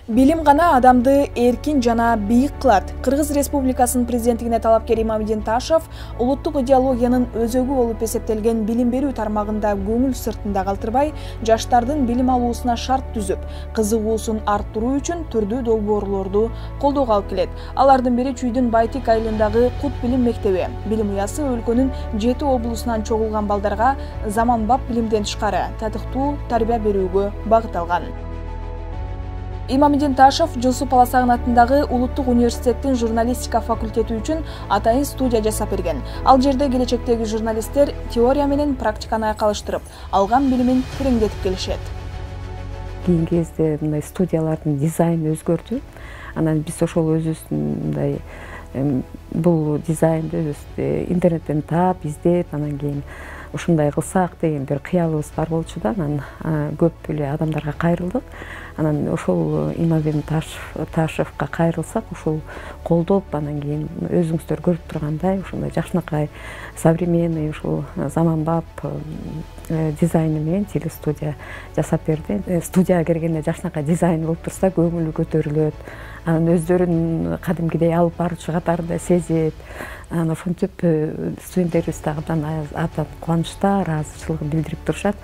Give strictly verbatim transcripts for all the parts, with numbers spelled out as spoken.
Билим гана адамды эркин жана бийик кылат. Кыргыз Республикасынын президенттигине талапкер Имамидин Ташев улуттук идеологиянын өзөгү болуп эсептелген билим берүү тармагында көңүл сыртында калтырбай, жаштардын билим алуусуна шарт түзүп, кызыгуусун арттыруу үчүн түрдүү долбоорлорду колдоого алып келет. Алардын бири Чүйдүн Байтик айылындагы Кут билим мектеби. Билим уясы өлкөнүн жети облусунан чогулган балдарга заманбап билимден тышкары татыктуу тарбия берүүгө багытталган. Имамидин Ташев Жусуп Баласагын атындагы Улуттук университеттин журналистика факультети үчүн атайын студия жасап берген. Ал жерде келечектеги журналисттер теория менен практиканы айкалыштырып, алган билимин тереңдетип келишет. Кийинки кезде мындай студиялардын дизайны өзгөрдү. Анан биз ошол өзүбүздүн мындай бул дизайнды өзүбүз интернеттен таап, издеп, анан кийин ушундай кылсак деген бир кыялыбыз бар болчу да. Анан көп эле адамдарга кайрылдык. Анан ошол Имамидин Ташевка кайрылсак, ушул колдоп, анан кийин өзүңүздөр көрүп тургандай ушундай жакшынакай современный, ушул заманбап дизайны менен телестудия жасап берди. Студияга киргенде жакшынакай дизайн болуп турса, көңүлү көтөрүлөт. Анан өздөрүн кадимкидей алып баруучу катарында сезет. Анан ошентип студенттерибиз дагы абдан кубанычта, ыраазычылыгын билдирип турушат.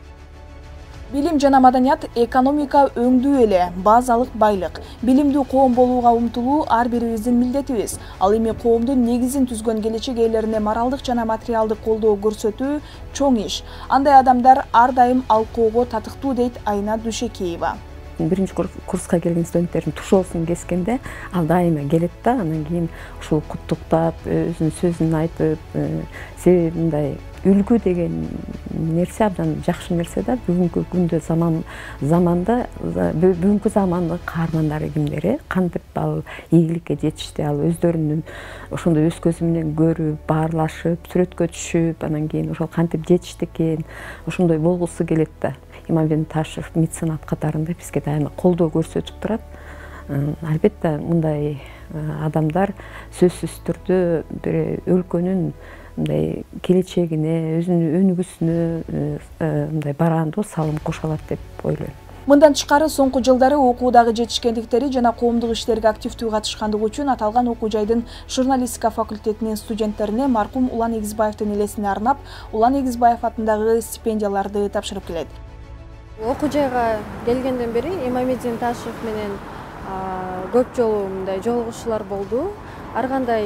Билим жана маданият экономика өңдүү эле базалык байлык. Билимдүү коом болууга умтулуу ар бирибиздин милдетибиз. Ал эми коомдун негизин түзгөн келечек ээлерине моралдык жана материалдык колдоо көрсөтүү чоң иш. Андай адамдар ар дайым алкоого татыктуу, дейт Айна Дүйшекеева. Биринчи курска келген студенттердин тушоосун кескенде ал дайыма келет да, анан кийин ушул куттуктап, өзүнүн сөзүн айтып, себеби мындай үлгү деген нерсе абдан жакшы нерсе да. Бүгүнкү күндө заман заманда бүгүнкү замандын каармандары кимдер, кантип ал ийгиликке жетишти, ал өздөрүнүн ошондой өз көзү менен көрүп, баарлашып, сүрөткө түшүп, анан кийин ошол кантип жетишти экен, ошондой болгусу келет да. Имамидин Ташев меценат катарында бизге дайыма колдоо көрсөтүп турат. Албетте мындай адамдар сөзсүз түрдө бир өлкөнүн мындай келечегине, өзүнүн өнүгүүсүнө мындай бараандуу салым кошо алат деп ойлойм. Мындан тышкары соңку жылдары окуудагы жетишкендиктери жана коомдук иштерге активдүү катышкандыгы үчүн аталган окуу жайдын журналистика факультетинин студенттерине маркум Улан Эгизбаевдин элесине арнап, Улан Эгизбаев атындагы стипендияларды тапшырып келет. Окуу жайга келгенден бери Имамидин Ташев менен көп жолу мындай жолугушуулар болду. Ар кандай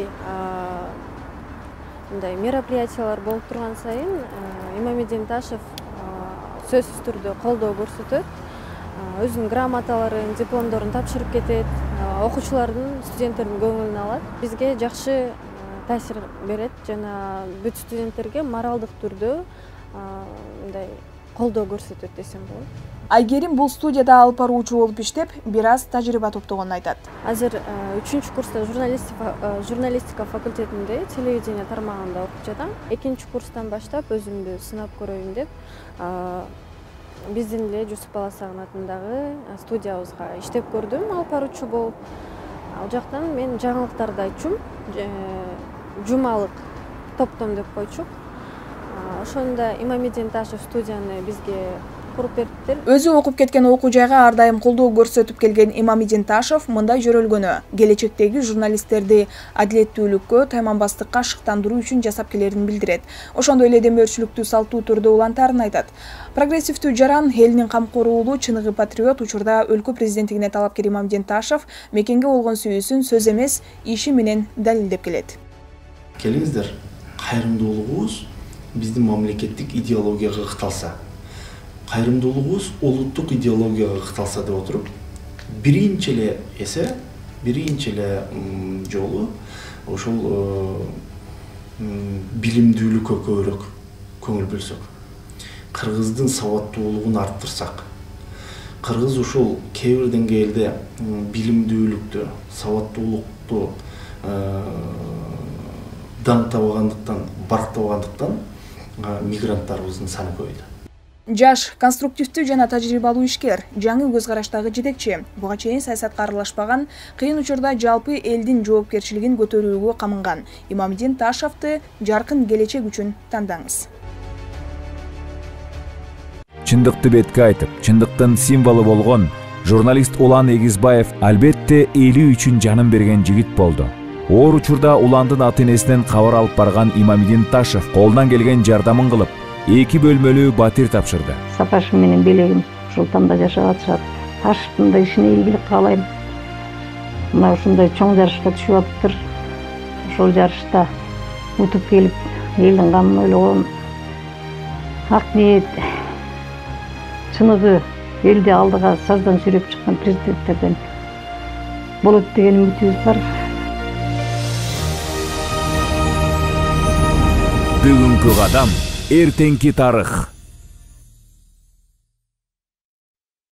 мындай мероприятиялар болуп турган сайын Имамидин Ташев сөзсүз түрдө колдоо көрсөтөт. Өзүнүн грамоталарын, дипломдорун тапшырып кетет. Окуучулардын, студенттердин көңүлүн алат. Бизге жакшы таасир берет жана бүт студенттерге моралдык түрдө мындай колдоо көрсөтөт десем болот. Айгерим бул студияда алып баруучу болуп иштеп, бир аз тажрыйба топтогонун айтат. Азыр үчүнчү курста журналистика факультетинде телевидение тармагында окуп жатам. Экинчи курстан баштап өзүмдү сынап көрөйүн деп биздин эле Жусуп Баласагын атындагы студиябызга иштеп көрдүм, алып баруучу болуп. Ал жактан мен жаңылыктарды айтчумун, жумалык топтом деп койчук. Ошондо Имамидин Ташев студияны бизге куруп бериптир. Өзү окуп кеткен окуу жайга ар дайым колдоо көрсөтүп келген Имамидин Ташев мындай жөрөлгөнү келечектеги журналисттерди адилеттүүлүккө, тайманбастыкка шыктандыруу үчүн жасап келерин билдирет. Ошондой эле демөөрчүлүктү салттуу түрдө улантаарын айтат. Прогрессивдүү жаран, элинин камкоруулу, чыныгы патриот учурда өлкө президенттигине талапкер Имамидин Ташев мекенге болгон сүйүүсүн сөз эмес, иши менен далилдеп келет. Келиңиздер, кайрымдуулугубуз биздин мамлекеттик идеологияга ыкыталса, кайрымдуулугубуз улуттук идеологияга ыкыталса деп отуруп, биринчи эле эсе, биринчи эле жолу ошол билимдүүлүккө көбүрөөк көңүл бөлсөк, кыргыздын сабаттуулугун арттырсак, кыргыз ушул кээ бир деңгээлде билимдүүлүктү, сабаттуулукту даңктабагандыктан, барктабагандыктан мигранттарыбыздын саны көбөйдү. Жаш, конструктивдүү жана тажрыйбалуу ишкер, жаңы көз караштагы жетекчи. Буга чейин саясатка аралашпаган, кыйын учурда жалпы элдин жоопкерчилигин көтөрүүгө камынган Имамидин Ташевди жаркын келечек үчүн тандаңыз. Чындыкты бетке айтып, чындыктын символу болгон Журналист Улан Эгизбаев албетте эли үчүн жанын берген жигит болду. Оор учурда Уландын ата-энесинен кабар алып барган Имамидин Ташев колунан келген жардамын кылып, эки бөлмөлүү батир тапшырды. Сапашым менен белегим ушул тамда жашап атышат. Ташевдин да ишине ийгилик каалайм. Мына ушундай чоң жарышка түшүп атыптыр. Ошол жарышта утуп келип, элдин канын ойлогон ак ниет, чыныгы элди алдыга саздан сүйрөп чыккан президенттерден болот деген үмүтүбүз бар. Бүгүнкү кадам, эртеңки тарых.